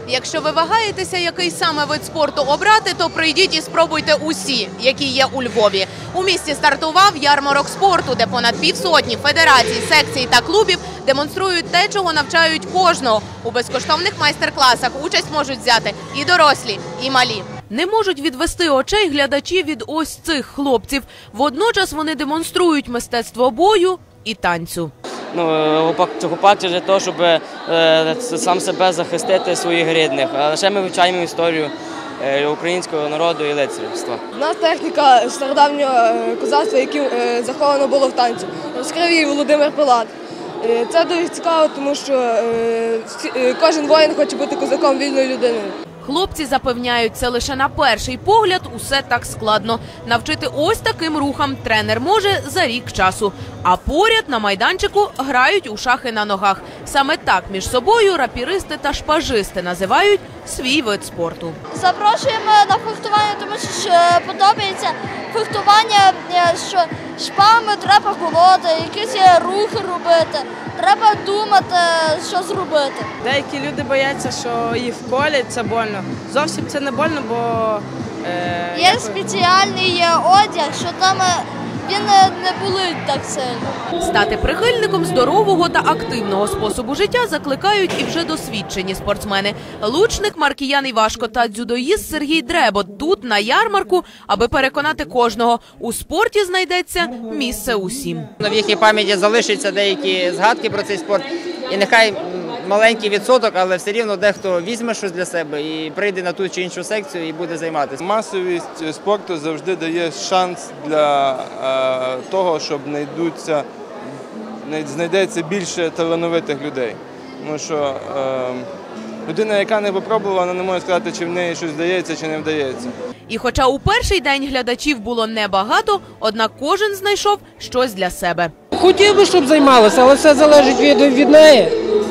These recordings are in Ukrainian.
Якщо ви вагаєтеся, який саме вид спорту обрати, то прийдіть і спробуйте усі, які є у Львові. У місті стартував ярмарок спорту, де понад півсотні федерацій, секцій та клубів демонструють те, чого навчають кожного. У безкоштовних майстер-класах участь можуть взяти і дорослі, і малі. Не можуть відвести очей глядачі від ось цих хлопців. Водночас вони демонструють мистецтво бою і танцю. Гупак – це те, щоб сам себе захистити своїх рідних. А ще ми вивчаємо історію українського народу і лицарства. У нас техніка стародавнього козацтва, яке заховано було в танці. Розкрив її Володимир Пилат. Це дуже цікаво, тому що кожен воїн хоче бути козаком, вільною людиною. Хлопці запевняють, це лише на перший погляд усе так складно. Навчити ось таким рухам тренер може за рік часу. А поряд на майданчику грають у шахи на ногах. Саме так між собою рапіристи та шпажисти називають свій вид спорту. Запрошуємо на фехтування, тому що подобається фехтування, що шпагами треба колоти, якісь рухи робити. Треба думати, що зробити. Деякі люди бояться, що їх вколять, це больно. Зовсім це не больно, бо... Є спеціальний одяг, що там він не болить так сильно. Стати прихильником здорового та активного способу життя закликають і вже досвідчені спортсмени. Лучник Маркіян Івашко та дзюдоїст Сергій Дребот тут, на ярмарку, аби переконати кожного – у спорті знайдеться місце усім. В їхній пам'яті залишаться деякі згадки про цей спорт. І нехай маленький відсоток, але все рівно дехто візьме щось для себе і прийде на ту чи іншу секцію і буде займатися. Масовість спорту завжди дає шанс для того, щоб знайдеться більше талановитих людей. Тому що людина, яка не випробувала, вона не може сказати, чи в неї щось вдається, чи не вдається. І хоча у перший день глядачів було небагато, однак кожен знайшов щось для себе. Хотів би, щоб займалася, але все залежить від неї.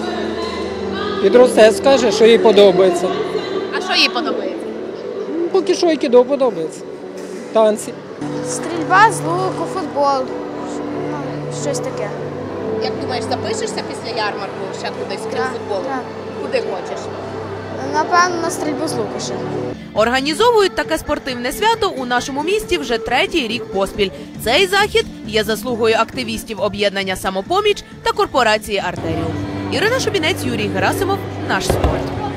Підросте, скаже, що їй подобається. А що їй подобається? Поки що айкідо подобається. Танці. Стрільба з луку, футбол, щось таке. Як думаєш, запишешся після ярмарку ще кудись, крім футболу? Так. Куди хочеш? Напевно, на стрільбу з луку ще. Організовують таке спортивне свято у нашому місті вже третій рік поспіль. Цей захід є заслугою активістів об'єднання «Самопоміч» та корпорації «Артеріум». Ірина Шубінець, Юрій Герасимов. Наш спорт.